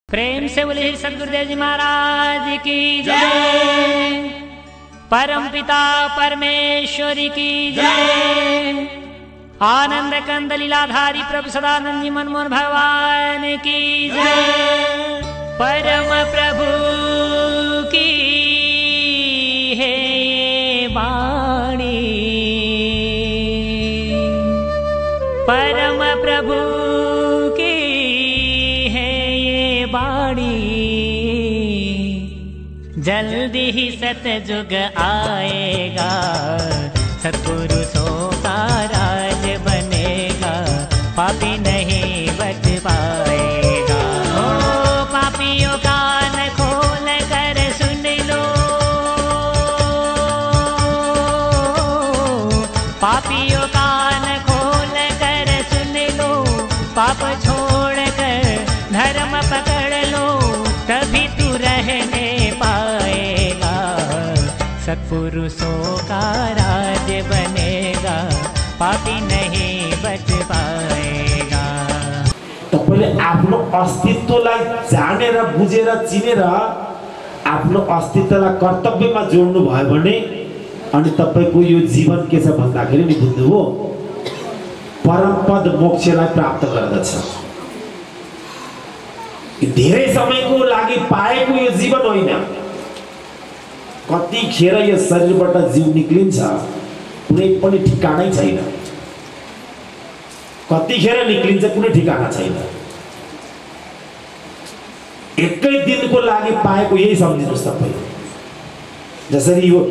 प्रेम से बोले सद्गुरुदेव जी महाराज की जय। परम पिता परमेश्वरी की जय। आनंद कंद लीलाधारी प्रभु सदानंद जी मनमोहन भगवान की जय। परम प्रभु की है वाणी, परम प्रभु की है ये वाणी। जल्दी ही सतयुग आएगा, सत्पुरुषों का राज बनेगा, पापी नहीं बच पाएगा। ओ पापियों कान खोल कर सुन लो, पापियों कान खोल कर सुन लो, पाप छोड़ कर धर्म पकड़ लो, तभी तू रहने पाएगा, सत्पुरुषों का राज बनेगा, पापी नहीं बच पाएगा। तपाईले आफ्नो अस्तित्वलाई जानेर बुझेर चिनेर आफ्नो अस्तित्वलाई कर्तव्यमा जोड्नु भयो भने अनि तपाईको यो जीवन के छ भन्दाखेरि नि बुझ्नुभयो, परमपद मोक्षलाई प्राप्त गर्दछ। धेरै समयको लागि पाएको यो जीवन होइन, कतिखेर यो शरीरबाट जीव निक्लिन्छ कुनै पनि ठिकानै छैन, कतिखेर निक्लिन्छ कुनै ठिकाना छैन। एकै दिनको लागि पाएको यही सम्झिनुस् तपाई। जसरी यो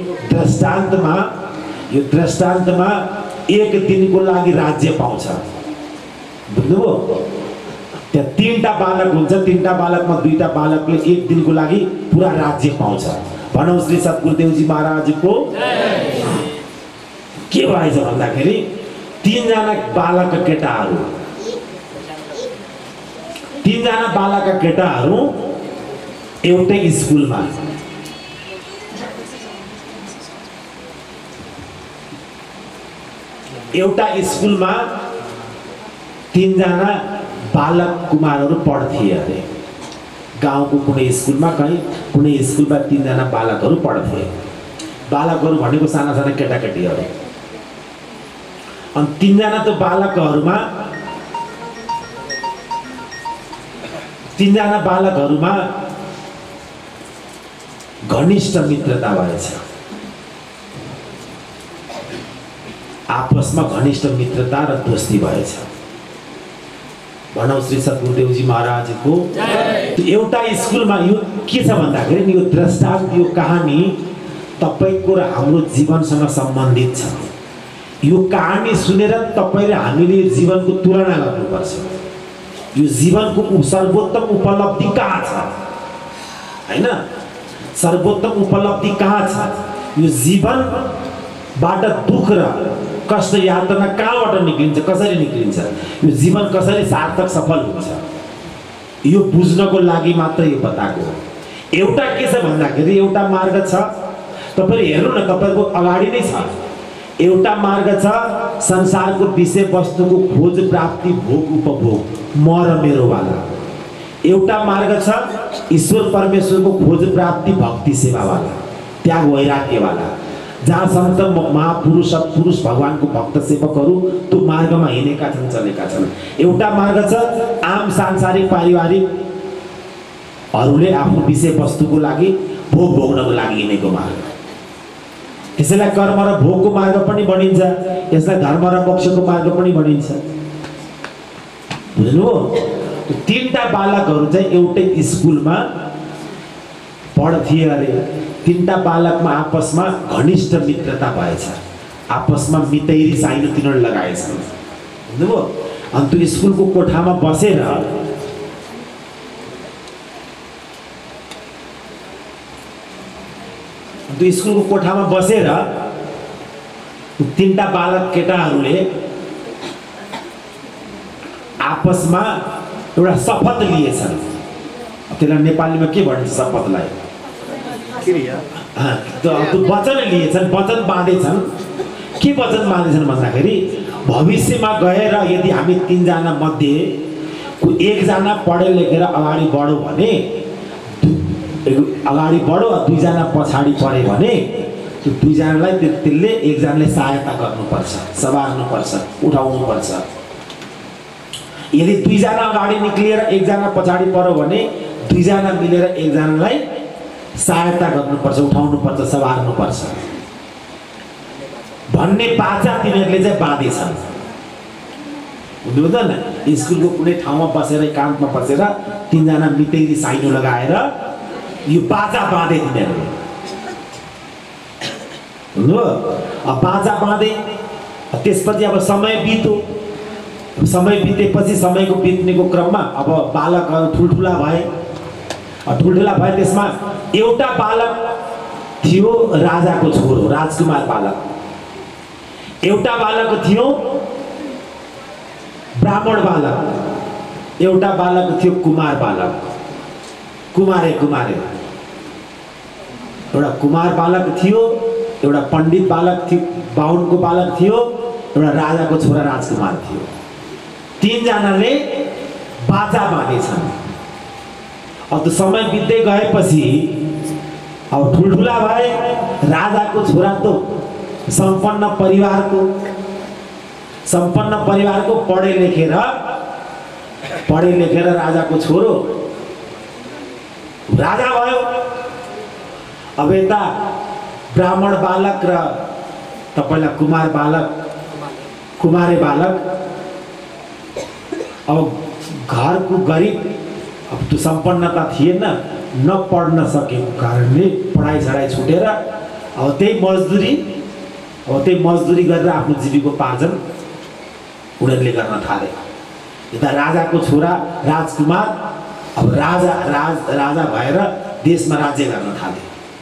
दृष्टान्तमा एक दिनको लागि राज्य पाउँछ, बुझ्नुभयो? त्यहाँ तीनटा बालक हुन्छ, तीनटा बालकमा दुईटा बालकले एक दिनको लागि पुरा राज्य पाउँछ। भनौं श्री सद्गुरुदेवजी महाराजको के भएछ भन्दाखेरि तीनजना बालकका केटाहरू एउटै स्कुलमा, एउटा स्कुलमा तीनजना बालक कुमारहरू पढ्थे अरे। गाउँको कुनै स्कुलमा कुनै स्कुलमा तीनजना बालकहरू पढ्थे। बालकहरू भनेको साना साना केटाकेटीहरू। अनि तीनजना त बालकहरूमा घनिष्ठ मित्रता भएछ, आपसमा घनिष्ठ मित्रता र दोस्ती भएछ। भनौं श्री सद्गुरुदेवजी महाराजको एउटा स्कुलमा यो के छ भन्दाखेरि यो दृष्टान्त, यो कहानी तपाईको र हाम्रो जीवनसँग सम्बन्धित छ। यो कहानी सुनेर तपाईले हामीले जीवनको तुलना गर्नुपर्छ। यो जीवनको सर्वोत्तम उपलब्धि कहाँ छ, हैन? सर्वोत्तम उपलब्धि कहाँ छ? यो जीवनबाट दुख र कष्ट यातना कहाँबाट निक्लिन्छ, कसरी निक्लिन्छ, यो जीवन कसरी सार्थक सफल हुन्छ, यो बुझ्नको लागि मात्र यो बताएको हो। एउटा के छ भन्दाखेरि एउटा मार्ग छ, तपाईले हेर्नु न, तपाईको अगाडि नै छ। एउटा मार्ग छ संसारको विषय वस्तुको खोज प्राप्ति भोग उपभोग, म र मेरो वाला। एउटा मार्ग छ ईश्वर परमेश्वरको खोज प्राप्ति भक्ति सेवा वाला, त्याग वैराग्य वाला, जहाँ सन्त महापुरुष सत्पुरुष भगवानको भक्त सेवकहरू त्यो मार्गमा हिँडेका छन्, चलेका छन्। एउटा मार्ग छ आम सांसारिक पारिवारिक हरूले आफ्नो विषय वस्तुको लागि भोग भोग्नको लागि हिँडेको मार्ग। यसैलाई कर्म र भोगको मार्ग पनि भनिन्छ, यसलाई धर्म र मोक्षको मार्ग पनि भनिन्छ, बुझ्नुभयो? तीनटा बालकहरू चाहिँ एउटै स्कुलमा पढ्थे अरे। तीनटा बालकमा आपसमा घनिष्ठ मित्रता भएछ, आपसमा मितैरी साइनो तिनीहरू लगाएछन्, बुझ्नुभयो? अनि त्यो स्कुलको कोठामा बसेर तीनटा बालक केटाहरूले आपसमा एउटा शपथ लिएछन्। त्यसलाई नेपालीमा के भन्छ शपथलाई? वचन लिएछन्, वचन बाँधेछन्। के वचन बाँधेछन् भन्दाखेरि भविष्यमा गएर यदि हामी तीनजना मध्ये एकजना पढे लेखेर अगाडि बढ्यो भने अगाडि बढ्यो, दुईजना पछाडि पढ्यो भने त्यो दुईजनालाई त्यसले एकजनाले सहायता गर्नुपर्छ, सवार्नुपर्छ, उठाउनुपर्छ। यदि दुईजना अगाडि निक्लिएर एकजना पछाडि पऱ्यो भने दुईजना मिलेर एकजनालाई सहायता गर्नुपर्छ, उठाउनुपर्छ, सवार्नुपर्छ भन्ने बाचा तिनीहरूले चाहिँ बाँधेछन्। बुझ्नुहुँदैन? स्कुलको कुनै ठाउँमा बसेर एकान्तमा बसेर तीनजना मितेरी साइनो लगाएर यो बाचा बाँधे तिनीहरूले। अब बाचा बाँधे, त्यसपछि अब समय बित्यो। समय बितेपछि समयको बित्नेको क्रममा अब बालकहरू ठुल्ठुला भए। ठुल्ठुला भए त्यसमा एउटा बालक थियो राजाको छोरो, राजकुमार बालक। एउटा बालक थियो ब्राह्मण बालक, एउटा बालक थियो कुमार बालक, कुमारे कुमारे। एउटा कुमार बालक थियो, एउटा पण्डित बालक थियो, बाहुनको बालक थियो, एउटा राजाको छोरा राजकुमार थियो। तीनजनाले बाचा बाँधेछन्। अब त्यो समय बित्दै गएपछि अब ठुल्ठुला भए। राजाको छोरा त सम्पन्न परिवारको पढे लेखेर राजाको छोरो राजा भयो। अब यता ब्राह्मण बालक र तपाईलाई कुमारे बालक। अब घरको गरिब, अब त्यो सम्पन्नता थिएन, नपढ्न सकेको कारणले पढाइ छडाइ छुटेर अब त्यही मजदुरी गरेर आफ्नो जीविकोपार्जन उनीहरूले गर्न थाले। यता राजाको छोरा राजकुमार अब राजा भएर देशमा राज्य गर्न थाले।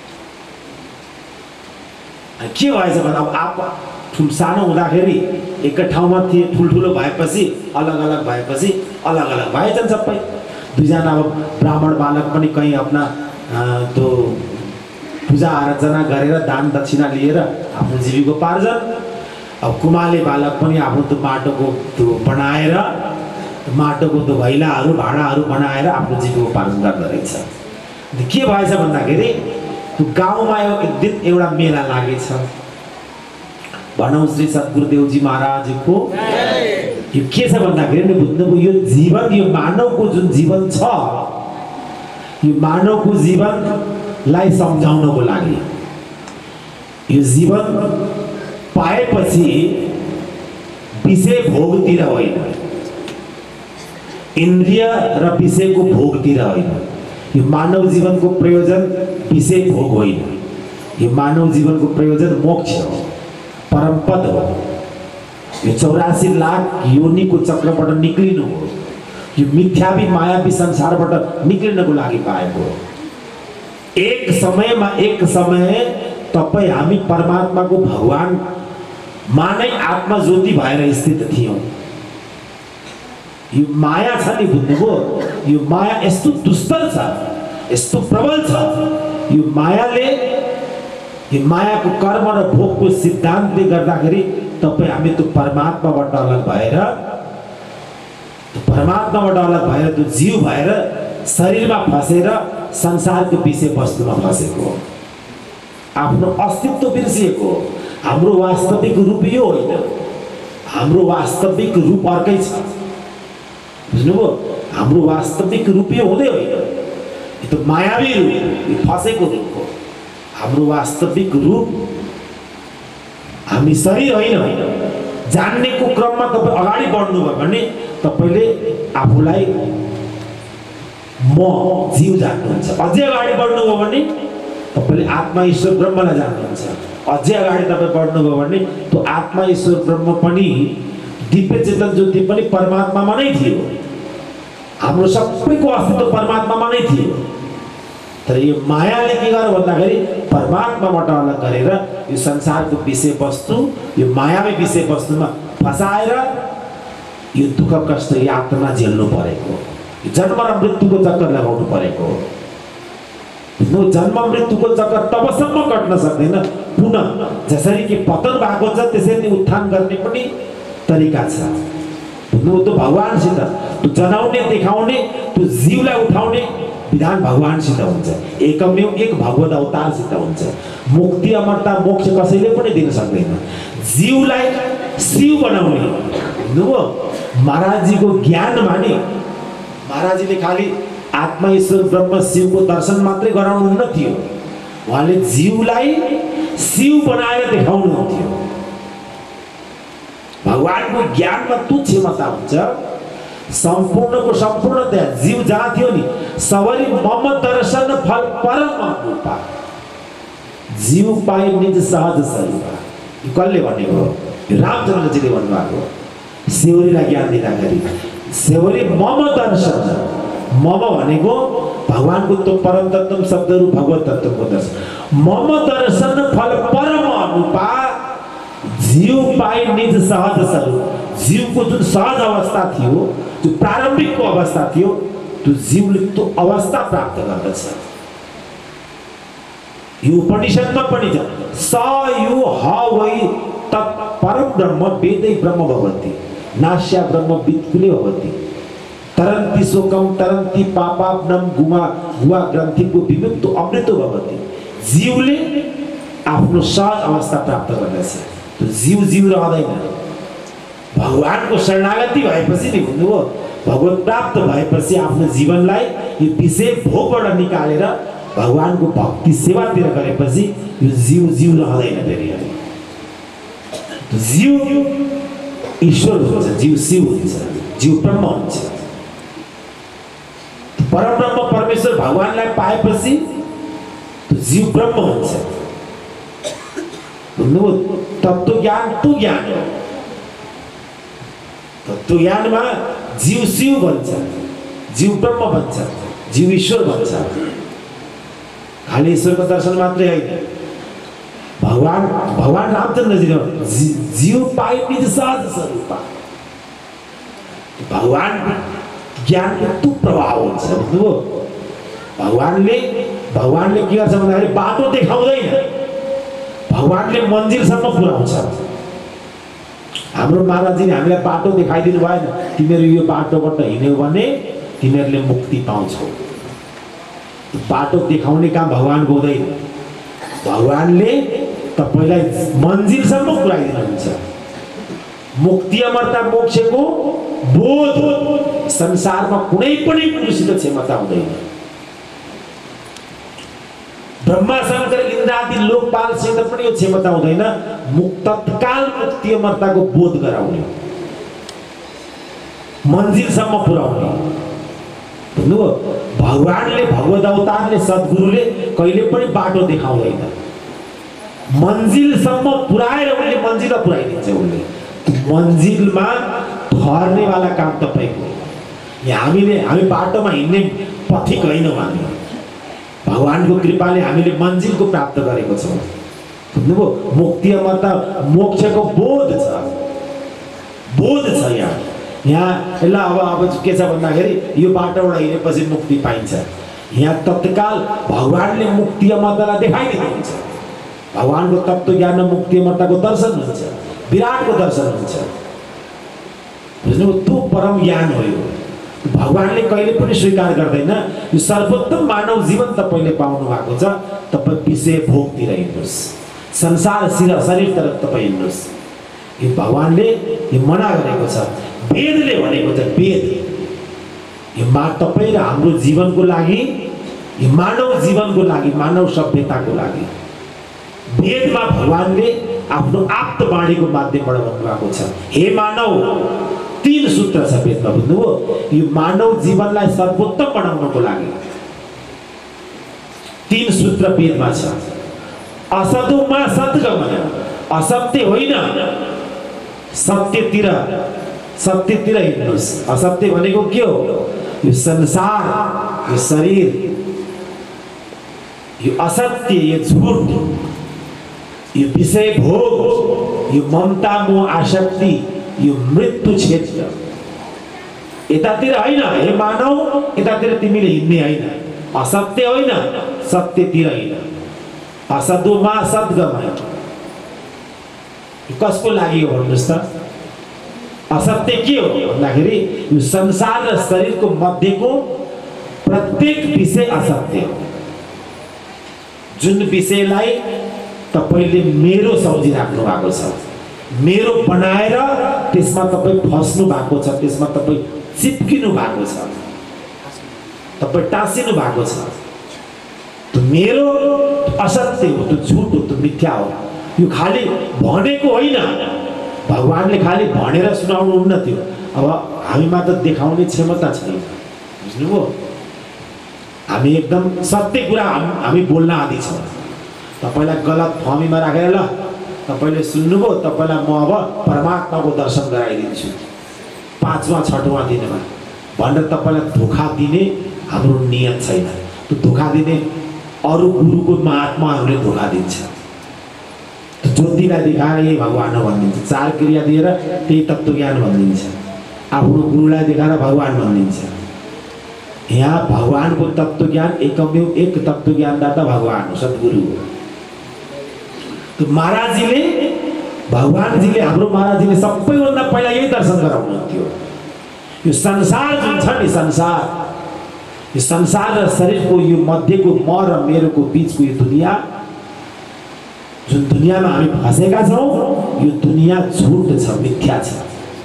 के भएछ भने अब सानो हुँदाखेरि एकै ठाउँमा थिए, ठुल्ठुलो भएपछि अलग अलग भएछन् सबै। दुईजना अब ब्राह्मण बालक पनि कहीँ आफ्ना त्यो पूजा आराधना गरेर दान दक्षिणा लिएर आफ्नो जीविकोपार्जन। अब कुमाले बालक पनि आफ्नो त्यो माटोको त्यो बनाएर, माटोको त्यो भैलाहरू भाँडाहरू बनाएर आफ्नो जीविकोपार्जन गर्दो रहेछ। के भएछ भन्दाखेरि त्यो गाउँमा एक दिन एउटा मेला लागेछ। भनौँ श्री सद्गुरुदेवजी महाराजको। यो के छ भन्दाखेरि बुझ्नुभयो, यो जीवन, यो मानवको जुन जीवन छ, यो मानवको जीवनलाई सम्झाउनको लागि यो जीवन पाएपछि विषय भोगतिर होइन, इन्द्रिय र विषयको भोगतिर होइन। यो मानव जीवनको प्रयोजन विषय भोग होइन। यो मानव जीवनको प्रयोजन मोक्ष हो, परमपद हो। यो 84 लाख योनिको चक्रबाट निक्लिनु हो। यो मिथ्यावी मायावी संसारबाट निक्लिनको लागि पाएको हो। एक समय तपाईँ हामी परमात्माको भगवान मानै आत्मा ज्योति भएर स्थित थियौँ। यो माया छ नि, बुझ्नुभयो? यो माया यस्तो दुस्तर छ, यस्तो प्रबल छ। यो मायाको कर्म र भोगको सिद्धान्तले गर्दाखेरि तपाईँ हामी त्यो परमात्माबाट अलग भएर त्यो जीव भएर शरीरमा फसेर संसारको विषय वस्तुमा फसेको हो। आफ्नो अस्तित्व बिर्सिएको हो। हाम्रो वास्तविक रूप यो होइन, हाम्रो वास्तविक रूप अर्कै छ। बुझ्नुभयो? हाम्रो वास्तविक रूप यो हुँदै होइन, यो त मायावी रूप, यो फसेको रूप हो। हाम्रो वास्तविक रूप हामी शरीर होइन। जान्नेको क्रममा तपाईँ अगाडि बढ्नुभयो भने तपाईँले आफूलाई म जीव जान्नुहुन्छ। अझै अगाडि बढ्नुभयो भने तपाईँले आत्मा ईश्वर ब्रह्मलाई जान्नुहुन्छ। अझै अगाडि तपाईँ बढ्नुभयो भने त्यो आत्मा ईश्वर ब्रह्म पनि दिव्य चेतन ज्योति पनि परमात्मामा नै थियो। हाम्रो सबैको अस्तित्व परमात्मामा नै थियो। तर यो मायाले के गर्यो भन्दाखेरि परमात्माबाट अलग गरेर यो संसारको विषय वस्तु, यो मायावी विषय वस्तुमा फसाएर यो दुःख कष्ट यातना झेल्नु परेको, जन्म र मृत्युको चक्कर लगाउनु परेको। जन्म मृत्युको चक्कर तबसम्म कट्न सक्दैन। पुनः जसरी कि पतन भएको छ त्यसरी उत्थान गर्ने पनि तरिका छ। बुझ्नु त्यो भगवानसित त्यो जनाउने देखाउने त्यो जीवलाई उठाउने विधान भगवानसित हुन्छ। एकमेव एक भगवत अवतारसित हुन्छ। मुक्ति अमरता मोक्ष कसैले पनि दिन सक्दैन। जीवलाई शिव बनाउने बुझ्नुभयो। महाराजजीको ज्ञान माने महाराजजीले खालि आत्मा ईश्वर ब्रह्म शिवको दर्शन मात्रै गराउनु हुन्न थियो, उहाँले जीवलाई शिव बनाएर देखाउनुहुन्थ्यो। भगवानको ज्ञानमा त्यो क्षमता हुन्छ। सम्पूर्णको सम्पूर्णता जीव जहाँ थियो नि सबरी मम दर्शन फल परम रूपा जीव पाए निज सहज स्वरूपा। कसले भनेको? रामचन्द्रजीले भन्नुभएको। सेवरीलाई ज्ञान दिँदाखेरि सेवरी मम दर्शन, मम भनेको भगवानको त्यो परम तत्व शब्दहरू भगवत तत्वको दर्शन। मम दर्शन फल परम रूपा जीव पाए निज सहज स्वरूप। जीवको जुन सहज अवस्था थियो, जो प्रारम्भिकको अवस्था थियो, त्यो जीवले त्यो अवस्था प्राप्त गर्दछ। यो उपनिषदमा पनि छ, स यो ह वै तत् परम ब्रह्म वेदै ब्रह्म भवति नास्या ब्रह्म वित्कुले भवति तरन्ति शोकम तरन्ति पापापनम गुमा गुवा ग्रन्थिको विमुक्त अमृतो भवति। जीवले आफ्नो सहज अवस्था प्राप्त गर्दछ। त्यो जीव रहँदैन। भगवानको शरणागति भएपछि नि भन्नुभयो, भगवत प्राप्त भएपछि आफ्नो जीवनलाई यो विषय भोगबाट निकालेर भगवानको भक्ति सेवातिर गरेपछि यो जीव रहँदैन फेरि। जीव ईश्वर हुन्छ, जीव शिव हुन्छ, जीव ब्रह्म हुन्छ। परब्रह्म परमेश्वर भगवानलाई पाएपछि जीव ब्रह्म हुन्छ। भन्नुभयो तत्त्व ज्ञान तू ज्ञान हो। तत्त्व ज्ञानमा जीव शिव भन्छ, जीव ब्रह्म भन्छ, जीव ईश्वर भन्छ। खाली ईश्वरको दर्शन मात्रै होइन। भगवान रामचन्द्रजीले जीव पाए निज सहज स्वरूपा। भगवान ज्ञानको त्यो प्रभाव हुन्छ। बुझ्नुभयो? भगवानले के गर्छ भन्दाखेरि बाटो देखाउँदैन, भगवानले मन्जिलसम्म पुर्याउँछ। हाम्रो महाराजजीले हामीलाई बाटो देखाइदिनु भएन, तिमीहरू यो बाटोबाट हिँड्यौ भने तिमीहरूले मुक्ति पाउँछौ। बाटो देखाउने काम भगवानको हुँदैन। भगवानले तपाईलाई मन्जिलसम्म पुर्याइदिनुहुन्छ। मुक्ति अमरता मोक्षको बोध संसारमा कुनै पनि पुरुषसित क्षमता हुँदैन। ब्रह्मा शंकर इन्द्रादि लोकपालसित पनि यो क्षमता हुँदैन तत्काल मुक्ति अमरताको बोध गराउने, मन्जिलसम्म पुर्याउने। भन्नुभयो भगवानले भगवत अवतारले सद्गुरुले कहिले पनि बाटो देखाउँदैन, मन्जिलसम्म पुर्याएर उनले मन्जिलमा पुर्याइदिन्छ। उनले मन्जिलमा ठहर्नेवाला काम तपाईको। हामी बाटोमा हिँड्ने पथिक होइनौँ। हामी भगवानको कृपाले हामीले मन्जिलको प्राप्त गरेको छौँ। भन्नुभयो मुक्ति अमरता मोक्षको बोध छ यहाँ ल अब के छ भन्दाखेरि यो बाटोबाट हिँडेपछि मुक्ति पाइन्छ। यहाँ तत्काल भगवानले मुक्ति अमरतालाई देखाइदिनुहुन्छ। भगवानको तत्त्व ज्ञान मुक्ति अमरताको दर्शन हुन्छ, विराटको दर्शन हुन्छ। बुझ्नुभयो? त्यो परम ज्ञान हो। यो भगवानले कहिले पनि स्वीकार गर्दैन। यो सर्वोत्तम मानव जीवन तपाईले पाउनु भएको छ। तपाईँ विषय भोगतिर हिँड्नुहोस्, संसार शरीरतर्फ तपाईँ हिँड्नुहोस्। यो भगवानले यो मना गरेको छ, वेदले भनेको छ। वेद यो तपाईँ र हाम्रो जीवनको लागि, यो मानव जीवनको लागि, मानव सभ्यताको लागि वेदमा भगवानले आफ्नो आप्त वाणीको माध्यमबाट भन्नुभएको छ। हे मानव, 3 सूत्र छ वेदमा। बुझ्नुभयो? यो मानव जीवनलाई सर्वोत्तम बनाउनको लागि 3 सूत्र वेदमा छ। असदोमा सद्गमय, असत्य होइन सत्यतिर हिँड्नुहोस्। असत्य भनेको के हो? यो संसार, यो शरीर, यो असत्य, यो झूठ, यो विषय भोग, यो ममता मोह आसक्ति, यो मृत्यु क्षेत्र, यतातिर होइन। हे मानव, यतातिर तिमीले हिँड्ने होइन। असत्य होइन, सत्यतिर हिँड। असदोमा सद्गमय। कसको लागि हो भन्नुहोस् त? असत्य के हो भन्दाखेरि यो संसार र शरीरको मध्येको प्रत्येक विषय असत्य हो। जुन विषयलाई तपाईले मेरो सम्झिराख्नु भएको छ, मेरो बनाएर त्यसमा तपाई फस्नु भएको छ, त्यसमा तपाई चिप्किनु भएको छ, तपाई टाँसिनु भएको छ, त्यो मेरो असत्य हो, त्यो झुट हो, त्यो मिथ्या हो। यो खाली भनेको होइन, भगवानले खाली भनेर सुनाउनु हुन्न थियो। अब हामीमा त देखाउने क्षमता छैन, बुझ्नुभयो? हामी एकदम सत्य कुरा हामी बोल्न आदि छौँ। तपाईलाई गलत फहमीमा राखेर ल तपाईले सुन्नुभयो, तपाईलाई म अब परमात्माको दर्शन गराइदिन्छु 5वां 6वां दिनमा भनेर तपाईलाई धोखा दिने हाम्रो नियत छैन। त्यो धोखा दिने अरू गुरुको महात्माहरूले धोखा दिन्छ। ज्योतिलाई देखाएर यही भगवान हो भनिदिन्छ, 4 क्रिया दिएर त्यही तत्त्वज्ञान भनिदिन्छ, आफ्नो गुरुलाई देखाएर भगवान भनिदिन्छ। यहाँ भगवानको तत्त्वज्ञान एकमेव एक तत्त्वज्ञानदाता भगवान हो, सद्गुरु हो। तो महाराजजीले भगवानजीले हाम्रो महाराजजीले सबैभन्दा पहिला यही दर्शन गराउनुहुन्थ्यो। यो संसार जुन छ नि, यो संसार र शरीरको यो मध्येको म र मेरोको बीचको यो दुनिया, जुन दुनियाँमा हामी फसेका छौँ, यो दुनिया झुट छ, मिथ्या छ,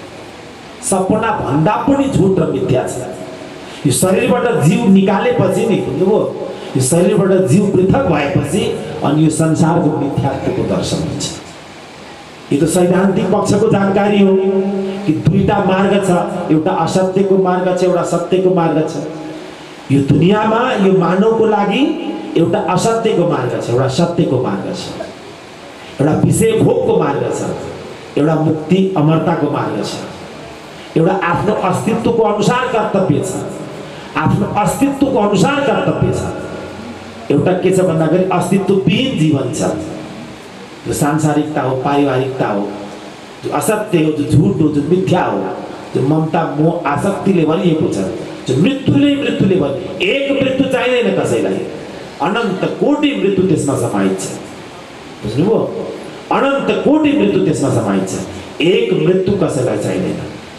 सपना भन्दा पनि झुट र मिथ्या छ। यो शरीरबाट जीव निकालेपछि नि, बुझ्नुभयो, यो शरीरबाट जीव पृथक भएपछि अनि यो संसारको मिथ्यात्वको दर्शन हुन्छ। यो त सैद्धान्तिक पक्षको जानकारी हो कि दुईटा मार्ग छ, एउटा असत्यको मार्ग छ, एउटा सत्यको मार्ग छ। यो दुनियाँमा यो मानवको लागि एउटा असत्यको मार्ग छ, एउटा सत्यको मार्ग छ, एउटा विषय भोगको मार्ग छ, एउटा मुक्ति अमरताको मार्ग छ, एउटा आफ्नो अस्तित्वको अनुसार कर्तव्य छ, आफ्नो अस्तित्वको अनुसार कर्तव्य छ, एउटा के छ भन्दाखेरि अस्तित्वविहीन जीवन छ, जो सांसारिकता हो, पारिवारिकता हो, जो असत्य हो, जो झुट हो, जो मिथ्या हो, जो ममता मोह आसक्तिले भरिएको छ, जो मृत्युले भरि एक मृत्यु चाहिँदैन कसैलाई, अनन्त कोटि मृत्यु त्यसमा समाहित छ, बुझ्नुभयो? अनन्त कोटि मृत्यु त्यसमा समाहित छ, एक मृत्यु कसैलाई चाहिँदैन।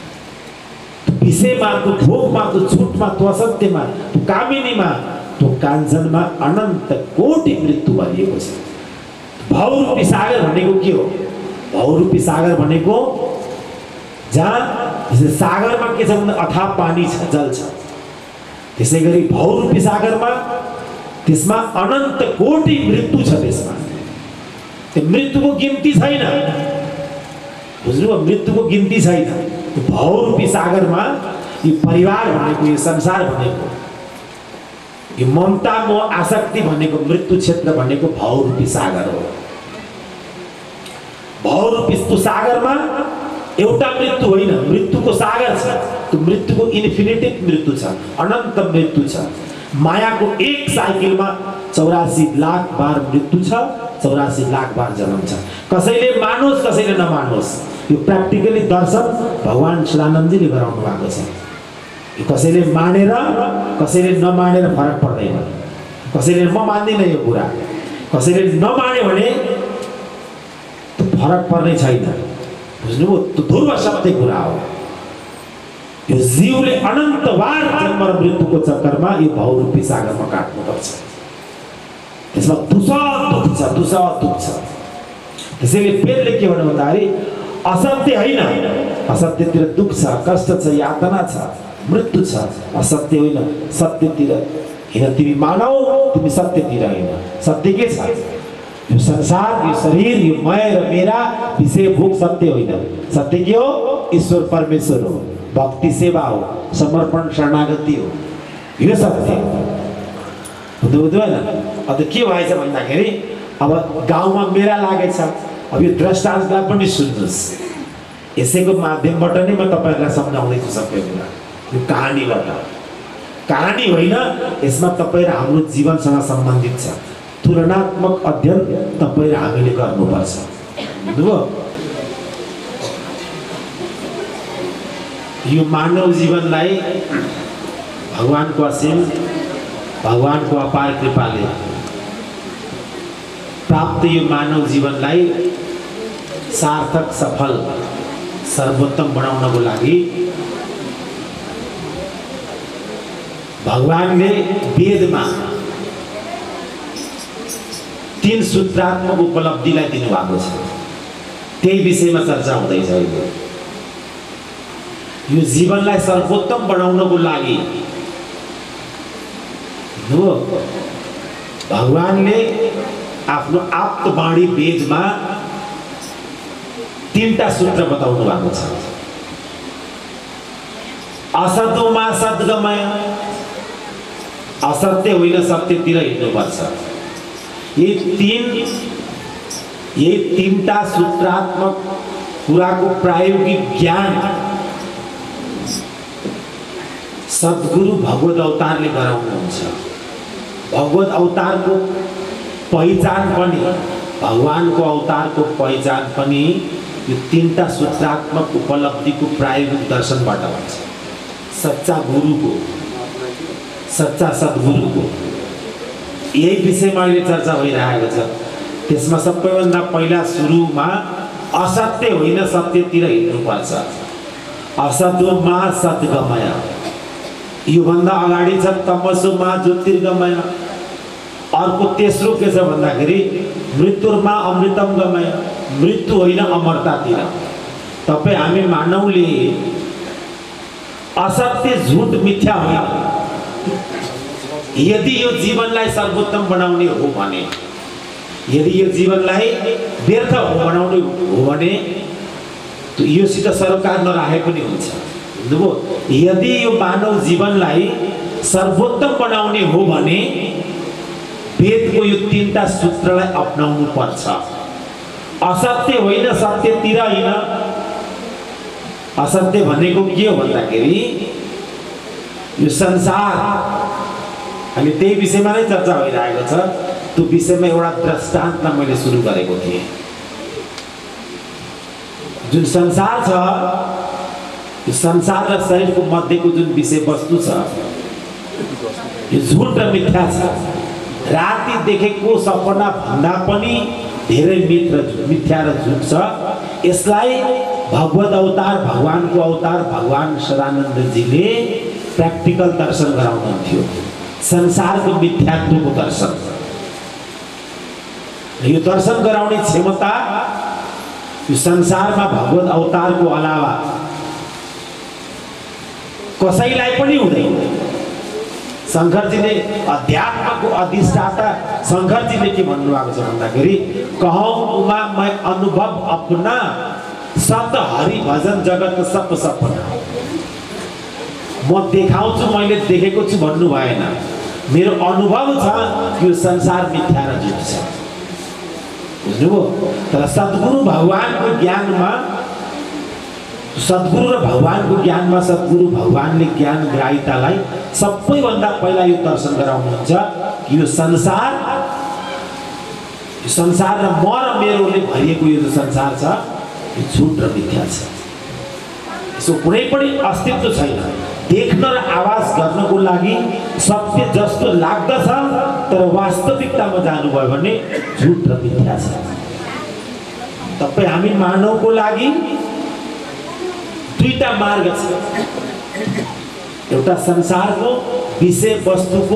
विषयमा, त्यो भोगमा, त्यो झुटमा, त्यो असत्यमा, त्यो कामिनीमा, त्यो काञ्चनमा अनन्त कोटि मृत्यु भरिएको छ। भवरूपी सागर भनेको के हो? भवरूपी सागर भनेको जहाँ सागरमा के छ भन्दा अथाह पानी छ, जल छ, त्यसै गरी भवरूपी सागरमा त्यसमा अनन्त कोटि मृत्यु छ। त्यसमा त्यो मृत्युको गिन्ती छैन, बुझ्नुभयो? मृत्युको गिन्ती छैन। भवरूपी सागरमा यो परिवार भनेको, यो संसार भनेको, यो ममता मोह आसक्ति भनेको, मृत्यु क्षेत्र भनेको भवरूपी सागर हो। भवरूपी सागरमा एउटा मृत्यु होइन, मृत्युको सागर छ। त्यो मृत्युको इन्फिनिटिभ मृत्यु छ, अनन्त मृत्यु छ। मायाको एक साइकलमा 84 लाख बार मृत्यु छ, 84 लाख बार जन्म छ। कसैले मानोस् कसैले नमानोस्, यो प्र्याक्टिकली दर्शन भगवान सदानन्दजीले गराउनु भएको छ। यो कसैले मानेर कसैले नमानेर फरक पर्दैन। कसैले म मान्दिनँ यो कुरा, कसैले नमाने भने फरक पर्ने छैन, बुझ्नुभयो? त्यो ध्रुव सत्य कुरा हो। यो जीवले अनन्तबार जन्म र मृत्युको चक्करमा यो भवरूपी सागरमा काट्नुपर्छ। त्यसमा दुःख छ, दुःख छ। त्यसैले वेदले के भन्नु भन्दाखेरि असत्य होइन, असत्यतिर दुःख छ, कष्ट छ, यातना छ, मृत्यु छ। असत्य होइन, सत्यतिर हिँड। तिमी मानौ, तिमी सत्यतिर हिँड। सत्य के छ? यो संसार, यो शरीर, यो मैं र मेरा विषय भोग सत्य होइन। सत्य के हो? ईश्वर परमेश्वर हो, भक्ति सेवा हो, समर्पण शरणागति हो, यो सत्य। बुझ्नुभयो होइन? अब के भएछ भन्दाखेरि अब गाउँमा मेला लागेछ। अब यो द्रष्टान्तलाई पनि सुन्नुहोस्, यसैको माध्यमबाट नै म तपाईँहरूलाई सम्झाउँदैछु सबै कुरा। यो कहानीबाट, कहानी होइन, यसमा तपाईँ र हाम्रो जीवनसँग सम्बन्धित छ। तुलनात्मक अध्ययन तपाईँ र हामीले गर्नुपर्छ, बुझ्नुभयो? यो मानव जीवनलाई भगवानको असीम, भगवानको अपार कृपाले प्राप्त यो मानव जीवनलाई सार्थक, सफल, सर्वोत्तम बनाउनको लागि भगवानले वेदमा 3 सूत्रात्मक उपलब्धिलाई दिनुभएको छ। त्यही विषयमा चर्चा हुँदैछ अहिले। यो जीवनलाई सर्वोत्तम बनाउनको लागि भगवानले आफ्नो आप्तवाणी वेदमा 3टा सूत्र बताउनु भएको छ। असतोमा सद्गमय, असत्य होइन सत्यतिर हिँड्नुपर्छ। यही 3टा सूत्रात्मक कुराको प्रायोगिक ज्ञान सद्गुरु भगवत अवतारले गराउनुहुन्छ। भगवत अवतारको पहिचान पनि, भगवानको अवतारको पहिचान पनि यो 3टा सूत्रात्मक उपलब्धिको प्रायोगिक दर्शनबाट हुन्छ। सच्चा गुरुको, सच्चा सद्गुरुको यही विषयमा अहिले चर्चा भइरहेको छ। त्यसमा सबैभन्दा पहिला सुरुमा असत्य होइन सत्यतिर हिँड्नुपर्छ। असतोमा सद्गमय, योभन्दा अगाडि छ तमसोमा ज्योतिर्गमय। अर्को तेस्रो के छ भन्दाखेरि मृत्युमा अमृतम गमय, मृत्यु होइन अमरतातिर। तपाईँ हामी मानवले असत्य झुट मिथ्या होइन, यदि यो जीवनलाई सर्वोत्तम बनाउने हो भने, यदि यो जीवनलाई व्यर्थ बनाउने हो भने त योसित सरोकार नराखे पनि हुन्छ। बुझ्नुभयो? यदि यो मानव जीवनलाई सर्वोत्तम बनाउने हो भने वेदको यो 3टा सूत्रलाई अपनाउनु पर्छ। असत्य होइन सत्यतिर होइन। असत्य भनेको के हो भन्दाखेरि यो संसार, अहिले त्यही विषयमा नै चर्चा भइरहेको छ। त्यो विषयमा एउटा दृष्टान्त मैले सुरु गरेको थिएँ। जुन संसार छ, यो संसार र शरीरको मध्येको जुन विषय वस्तु छ यो झुट र मिथ्या छ। राति देखेको सपना भन्दा पनि धेरै मिथ्या र झुट छ। यसलाई भगवत अवतार, भगवानको अवतार भगवान सदानन्दजीले प्र्याक्टिकल दर्शन गराउनुहुन्थ्यो। संसारको मिथ्यात्वको दर्शन। यो दर्शन गराउने क्षमता यो संसारमा भगवत अवतारको अलावा कसैलाई पनि हुँदैन। शंकरजीले अध्यात्मको अधिष्ठाता शंकरजीले के भन्नुभएको छ भन्दाखेरि कहौं उमा मैं अनुभव अपना सत हरि भजन जगत सब सपना। म देखाउँछु, मैले देखेको छु भन्नु भएन। मेरो अनुभव छ यो संसार मिथ्या र झुट छ। बुझ्नुभयो? तर सद्गुरु भगवानको ज्ञानमा, सद्गुरु र भगवानको ज्ञानमा सद्गुरु भगवानले ज्ञान ग्राहितालाई सबैभन्दा पहिला यो दर्शन गराउनुहुन्छ कि यो संसार र म र मेरोले भरिएको यो संसार छ यो झुट र मिथ्या छ। यसो कुनै पनि अस्तित्व छैन। देख्न र आवाज गर्नको लागि सत्य जस्तो लाग्दछ, तर वास्तविकतामा जानुभयो भने झुट र मिथ्या छ। तपाईँ हामी मानवको लागि 2टा मार्ग छ। एउटा संसारको विषय वस्तुको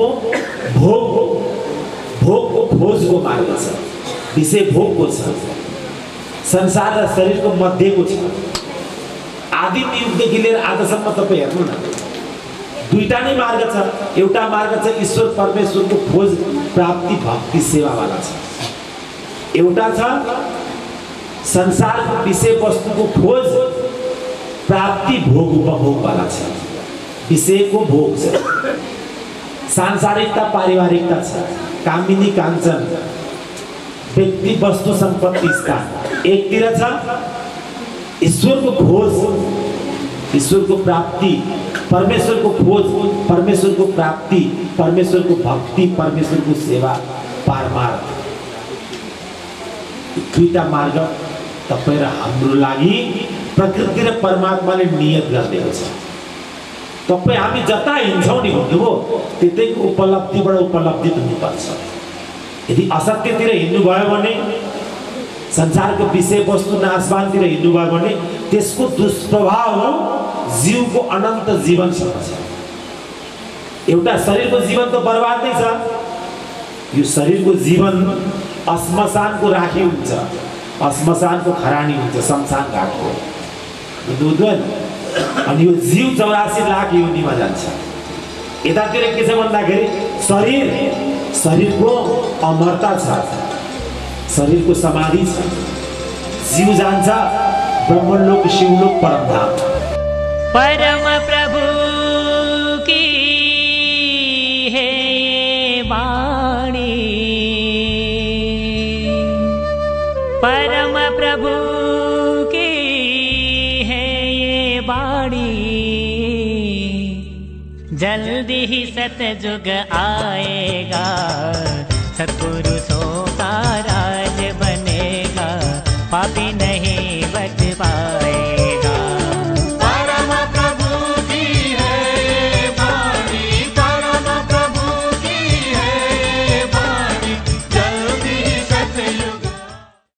भोगको खोजको मार्ग छ, विषय भोगको छ। संसार र शरीरको मध्येको छ। आदिम युगदेखि लिएर आजसम्म तपाईँ हेर्नु न, 2टा नै मार्ग छ। एउटा मार्ग छ ईश्वर परमेश्वरको खोज प्राप्ति भक्ति सेवावाला छ। एउटा छ संसारको विषय वस्तुको खोज प्राप्ति भोग उपभोगवाला छ। विषयको भोग छ, सांसारिकता पारिवारिकता छ, कामिनी काञ्चन व्यक्ति वस्तु सम्पत्ति स्थान। एकतिर छ ईश्वरको खोज, ईश्वरको प्राप्ति, परमेश्वरको खोज, परमेश्वरको प्राप्ति, परमेश्वरको भक्ति, परमेश्वरको सेवा, पारमार्थ। 2टा मार्ग तपाईँ र हाम्रो लागि प्रकृति र परमात्माले नियत गरिदिएको छ। तपाईँ हामी जता हिँड्छौँ नि भन्नुभयो त्यतैको उपलब्धिबाट उपलब्धि हुनुपर्छ। यदि असत्यतिर हिँड्नुभयो भने, संसारको विषय वस्तु नाशवानतिर हिँड्नुभयो भने त्यसको दुष्प्रभाव जीवको अनन्त जीवनसँग छ। एउटा शरीरको जीवन त बर्बाद नै छ। यो शरीरको जीवन श्मशानको राखी हुन्छ, श्मशानको खरानी हुन्छ, शमशान घाटको बुझ्दैन। अनि यो जीव 84 लाख योनिमा जान्छ। यतातिर के छ भन्दाखेरि शरीरको अमरता छ, शरीरको समाधि छ। जीव जान्छ ब्रह्मलोक, शिवलोक, परमधाम। परम प्रभु की है ये वाणी, परम प्रभु की है ये वाणी। जल्दी ही सतयुग आएगा,